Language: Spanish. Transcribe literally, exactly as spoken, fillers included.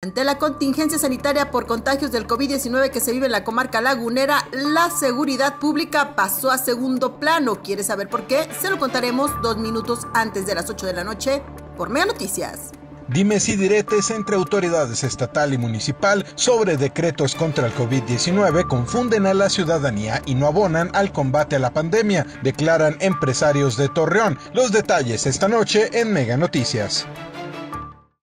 Ante la contingencia sanitaria por contagios del COVID diecinueve que se vive en la comarca lagunera, la seguridad pública pasó a segundo plano. ¿Quieres saber por qué? Se lo contaremos dos minutos antes de las ocho de la noche por Mega Noticias. Dimes y diretes entre autoridades estatal y municipal sobre decretos contra el COVID diecinueve confunden a la ciudadanía y no abonan al combate a la pandemia, declaran empresarios de Torreón. Los detalles esta noche en Mega Noticias.